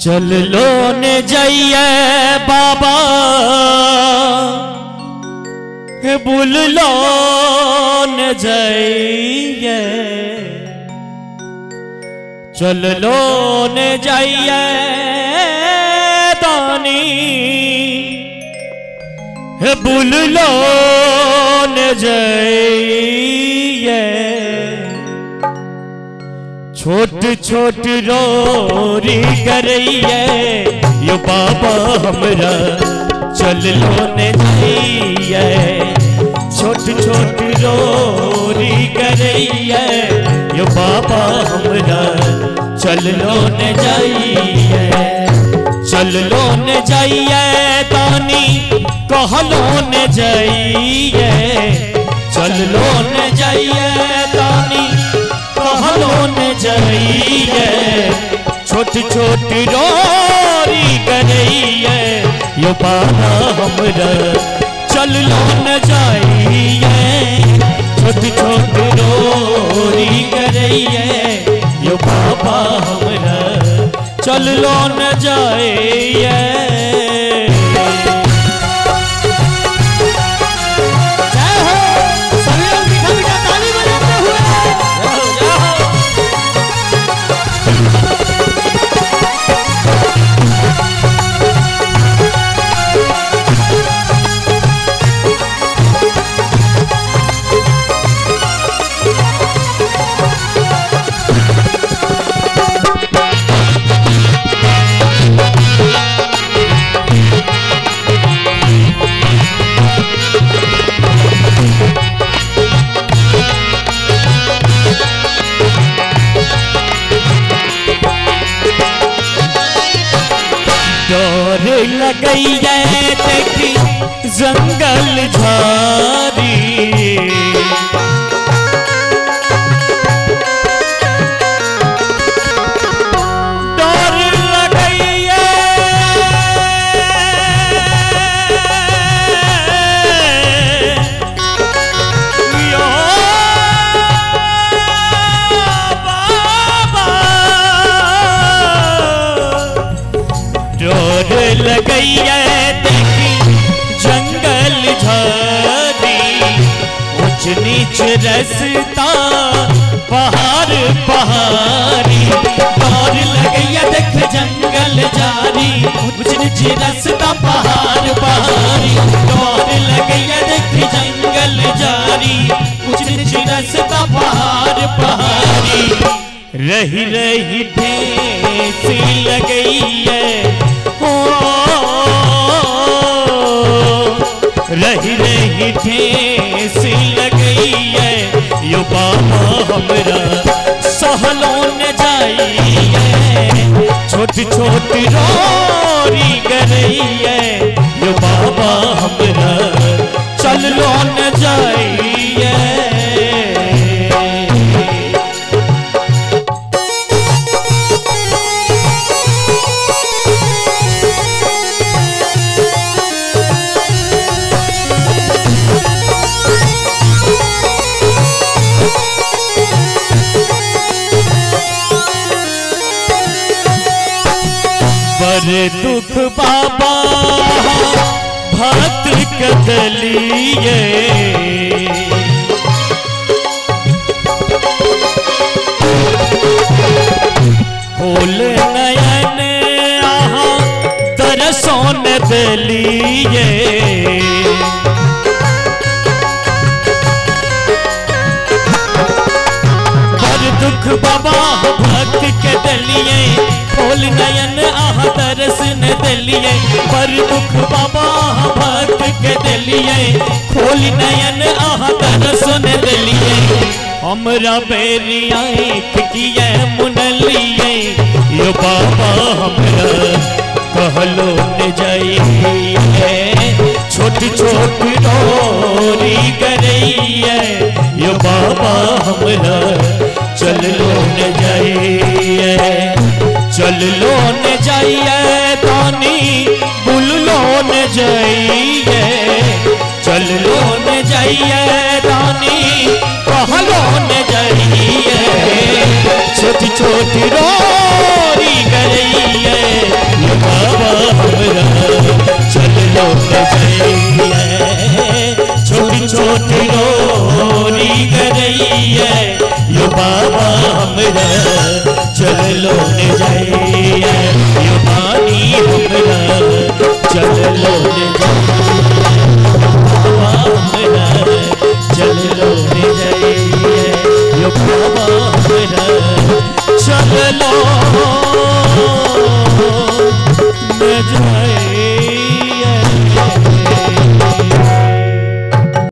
चल लो ने जाइए बाबा बुल लो ने जाइए, चल लो ने जाइए दानी बुल लो ने जाइए। छोट छोट रोरी करइए यो बाबा हमरा चल लो ने जाइए। छोट छोट रोरी करइए यो बाबा हमरा चल लो ने जाइए। चल लो ने जाइए तानी कहलो ने जाइए। चल लो ने जाइए तानी कहलो ने जाइए। छोट छोट रोरी करइए यो बाबा हमरा चल लो ने जाइए। छोट छोट रोरी करइए यो बाबा हमरा चल लो ने जाइए। डोर लगई देखी जंगल झारी। डोर लगई यो बाबा। डोर लगई देखी जंगल झारी। ऊंच नीच रस्ता पहाड़ पहाड़ी। डोर लगई देख जंगल झारी। ऊंच नीच रस्ता पहाड़ पहाड़ी। डोर लगई देख जंगल झारी। ऊंच नीच रस्ता पहाड़ पहाड़ी। रही रही ठेस लगई है रही रही ठेस लगई है यो बाबा हमरा सहलो ने जाइए। छोट छोट रोरी करइए यो बाबा हमरा चल लो ने जाइए। बड़े दुख बाबा भक्त कदलिए। खोल नयन आहा तरसों ने दलिए। बड़ दुख बाबा भक्त के दलिए। खोल नयन आहा तरस न दलिए। पर दुख बाबा भक्त के दलिए। खोल नयन आहा तरस न दलिए। हमरा बेरिया किए मुनलिए यो बाबा हमरा कहलो ने जाइए। छोट छोट रोरी करइए यो बाबा हमरा चल लो ने जाइए। चल लो ने जाइए तानी बुल लो ने जाइए। चल लो ने जाइए तानी कहलो ने जाइए। छोटी छोटी रोरी करइए चल